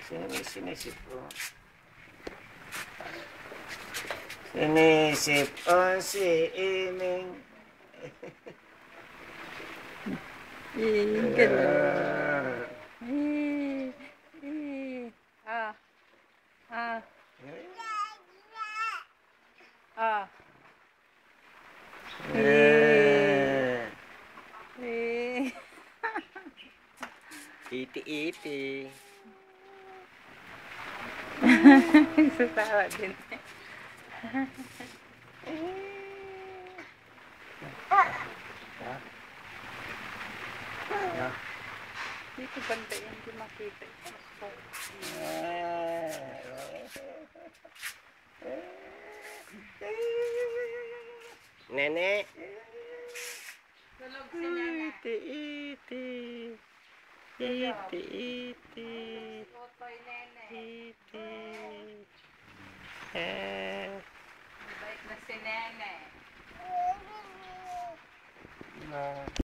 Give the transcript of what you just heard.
Sinisip ko. Sinisip on si Iming. Gano'n. Iti-iti. Satawa din. Dito banda yan, hindi makita. Nene. Tulog si Nene. Iti-iti. Iti-iti. Totoy Nene. Iti. Mabait na si Nene.